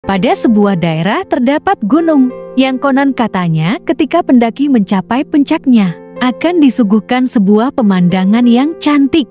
Pada sebuah daerah terdapat gunung, yang konon katanya ketika pendaki mencapai puncaknya, akan disuguhkan sebuah pemandangan yang cantik.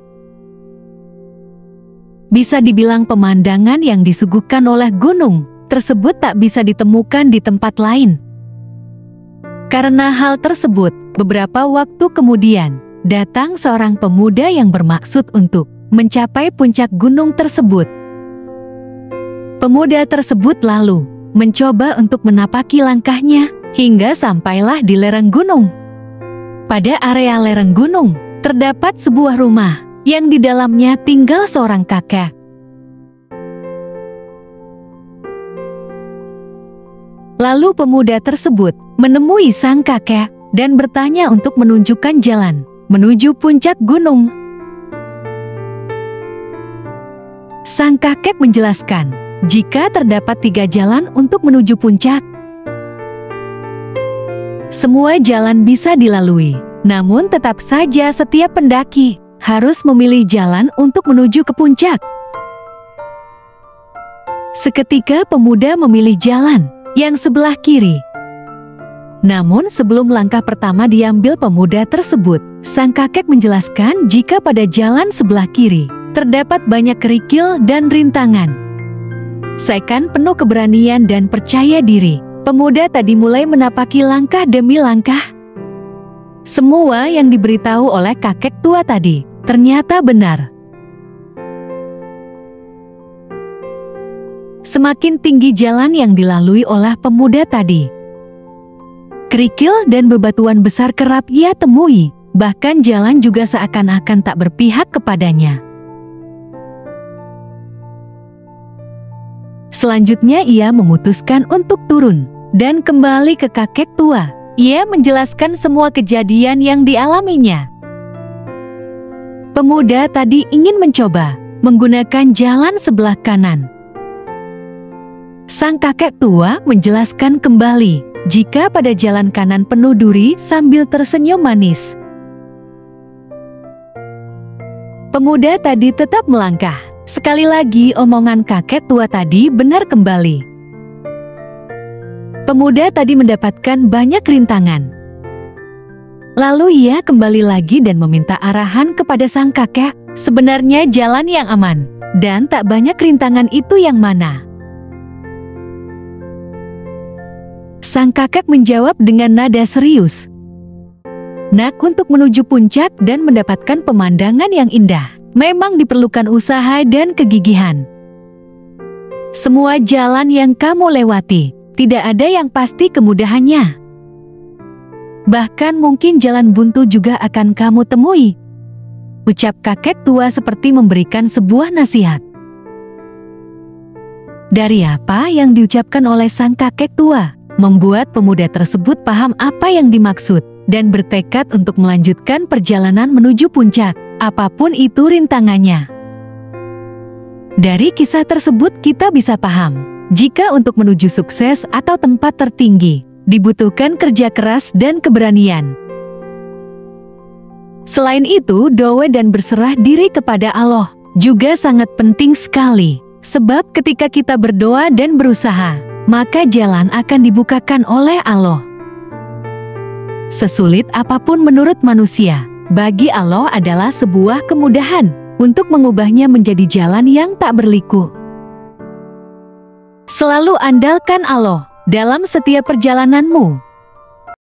Bisa dibilang pemandangan yang disuguhkan oleh gunung tersebut tak bisa ditemukan di tempat lain. Karena hal tersebut, beberapa waktu kemudian, datang seorang pemuda yang bermaksud untuk mencapai puncak gunung tersebut. Pemuda tersebut lalu mencoba untuk menapaki langkahnya hingga sampailah di lereng gunung. Pada area lereng gunung, terdapat sebuah rumah yang di dalamnya tinggal seorang kakek. Lalu pemuda tersebut menemui sang kakek dan bertanya untuk menunjukkan jalan menuju puncak gunung. Sang kakek menjelaskan jika terdapat 3 jalan untuk menuju puncak. Semua jalan bisa dilalui, namun tetap saja setiap pendaki harus memilih jalan untuk menuju ke puncak. Seketika pemuda memilih jalan yang sebelah kiri. Namun sebelum langkah pertama diambil pemuda tersebut, sang kakek menjelaskan jika pada jalan sebelah kiri terdapat banyak kerikil dan rintangan. Seakan penuh keberanian dan percaya diri, pemuda tadi mulai menapaki langkah demi langkah. Semua yang diberitahu oleh kakek tua tadi ternyata benar. Semakin tinggi jalan yang dilalui oleh pemuda tadi, kerikil dan bebatuan besar kerap ia temui, bahkan jalan juga seakan-akan tak berpihak kepadanya. Selanjutnya ia memutuskan untuk turun dan kembali ke kakek tua. Ia menjelaskan semua kejadian yang dialaminya. Pemuda tadi ingin mencoba menggunakan jalan sebelah kanan. Sang kakek tua menjelaskan kembali jika pada jalan kanan penuh duri sambil tersenyum manis. Pemuda tadi tetap melangkah. Sekali lagi omongan kakek tua tadi benar kembali. Pemuda tadi mendapatkan banyak rintangan. Lalu ia kembali lagi dan meminta arahan kepada sang kakek. Sebenarnya jalan yang aman dan tak banyak rintangan itu yang mana? Sang kakek menjawab dengan nada serius. Nak, untuk menuju puncak dan mendapatkan pemandangan yang indah, memang diperlukan usaha dan kegigihan. Semua jalan yang kamu lewati, tidak ada yang pasti kemudahannya. Bahkan mungkin jalan buntu juga akan kamu temui. Ucap kakek tua seperti memberikan sebuah nasihat. Dari apa yang diucapkan oleh sang kakek tua, membuat pemuda tersebut paham apa yang dimaksud dan bertekad untuk melanjutkan perjalanan menuju puncak, apapun itu rintangannya. Dari kisah tersebut kita bisa paham, jika untuk menuju sukses atau tempat tertinggi, dibutuhkan kerja keras dan keberanian. Selain itu, doa dan berserah diri kepada Allah juga sangat penting sekali. Sebab ketika kita berdoa dan berusaha, maka jalan akan dibukakan oleh Allah. Sesulit apapun menurut manusia, bagi Allah adalah sebuah kemudahan untuk mengubahnya menjadi jalan yang tak berliku. Selalu andalkan Allah dalam setiap perjalananmu.